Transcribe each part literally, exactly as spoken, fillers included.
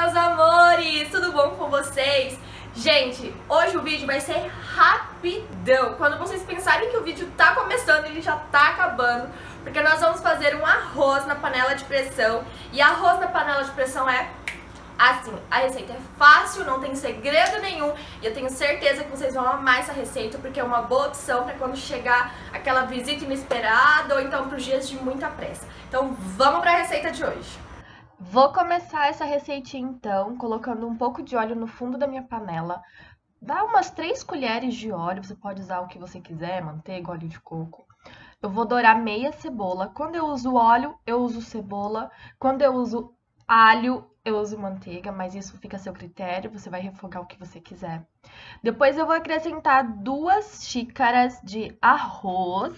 meus amores! Tudo bom com vocês? Gente, hoje o vídeo vai ser rapidão. Quando vocês pensarem que o vídeo tá começando, ele já tá acabando, porque nós vamos fazer um arroz na panela de pressão. E arroz na panela de pressão é assim, a receita é fácil, não tem segredo nenhum. E eu tenho certeza que vocês vão amar essa receita, porque é uma boa opção para quando chegar aquela visita inesperada ou então para os dias de muita pressa. Então vamos para a receita de hoje. Vou começar essa receitinha então, colocando um pouco de óleo no fundo da minha panela. Dá umas três colheres de óleo, você pode usar o que você quiser, manteiga, óleo de coco. Eu vou dourar meia cebola. Quando eu uso óleo, eu uso cebola. Quando eu uso alho, eu uso manteiga, mas isso fica a seu critério, você vai refogar o que você quiser. Depois eu vou acrescentar duas xícaras de arroz.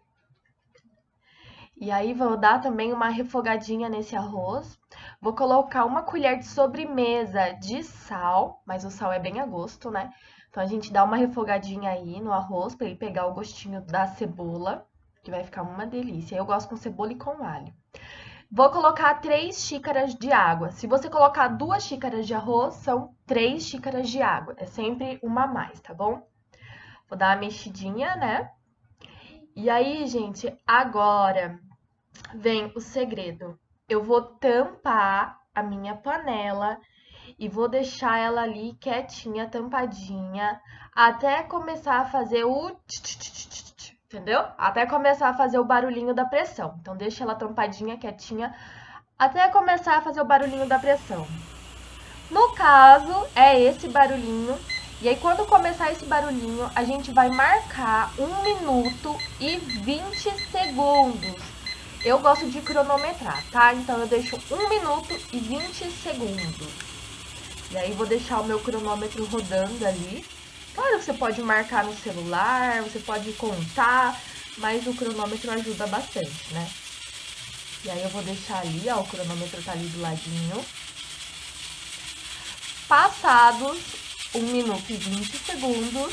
E aí vou dar também uma refogadinha nesse arroz. Vou colocar uma colher de sobremesa de sal, mas o sal é bem a gosto, né? Então a gente dá uma refogadinha aí no arroz para ele pegar o gostinho da cebola, que vai ficar uma delícia. Eu gosto com cebola e com alho. Vou colocar três xícaras de água. Se você colocar duas xícaras de arroz, são três xícaras de água. É sempre uma a mais, tá bom? Vou dar uma mexidinha, né? E aí, gente, agora vem o segredo. Eu vou tampar a minha panela e vou deixar ela ali quietinha, tampadinha, até começar a fazer o... Entendeu? Até começar a fazer o barulhinho da pressão. Então, deixa ela tampadinha, quietinha, até começar a fazer o barulhinho da pressão. No caso, é esse barulhinho. E aí, quando começar esse barulhinho, a gente vai marcar um minuto e vinte segundos. Eu gosto de cronometrar, tá? Então, eu deixo um minuto e vinte segundos. E aí, vou deixar o meu cronômetro rodando ali. Claro que você pode marcar no celular, você pode contar, mas o cronômetro ajuda bastante, né? E aí eu vou deixar ali, ó, o cronômetro tá ali do ladinho. Passados um minuto e vinte segundos,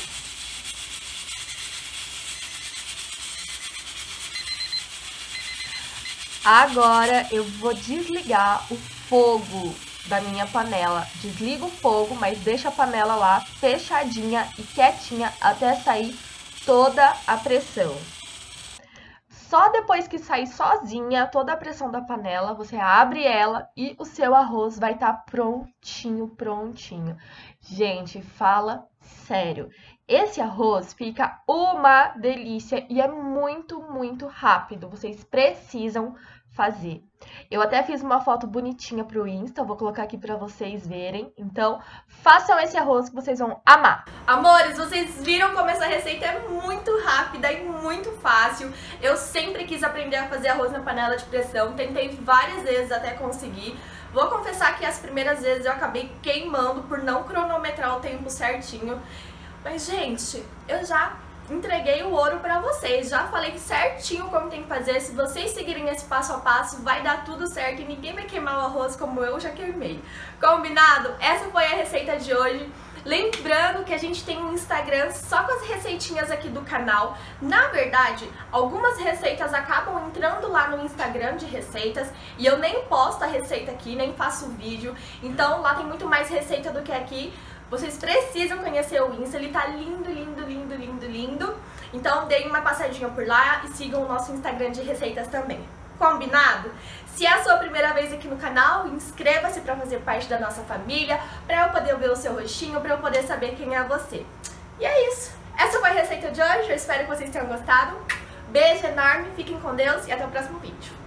agora eu vou desligar o fogo da minha panela. Desliga o fogo, mas deixa a panela lá fechadinha e quietinha até sair toda a pressão. Só depois que sair sozinha toda a pressão da panela, você abre ela e o seu arroz vai estar prontinho, prontinho. Gente, fala sério. Esse arroz fica uma delícia e é muito, muito rápido. Vocês precisam fazer. Eu até fiz uma foto bonitinha pro Insta, eu vou colocar aqui pra vocês verem. Então, façam esse arroz que vocês vão amar. Amores, vocês viram como essa receita é muito rápida e muito fácil. Eu sempre quis aprender a fazer arroz na panela de pressão, tentei várias vezes até conseguir. Vou confessar que as primeiras vezes eu acabei queimando por não cronometrar o tempo certinho. Mas, gente, eu já entreguei o ouro pra vocês, já falei certinho como tem que fazer. Se vocês seguirem esse passo a passo, vai dar tudo certo e ninguém vai queimar o arroz como eu já queimei. Combinado? Essa foi a receita de hoje. Lembrando que a gente tem um Instagram só com as receitinhas aqui do canal. Na verdade, algumas receitas acabam entrando lá no Instagram de receitas e eu nem posto a receita aqui, nem faço vídeo. Então lá tem muito mais receita do que aqui. Vocês precisam conhecer o Insta, ele tá lindo, lindo, lindo, lindo, lindo. Então deem uma passadinha por lá e sigam o nosso Instagram de receitas também. Combinado? Se é a sua primeira vez aqui no canal, inscreva-se para fazer parte da nossa família, para eu poder ver o seu rostinho, para eu poder saber quem é você. E é isso. Essa foi a receita de hoje, eu espero que vocês tenham gostado. Beijo enorme, fiquem com Deus e até o próximo vídeo.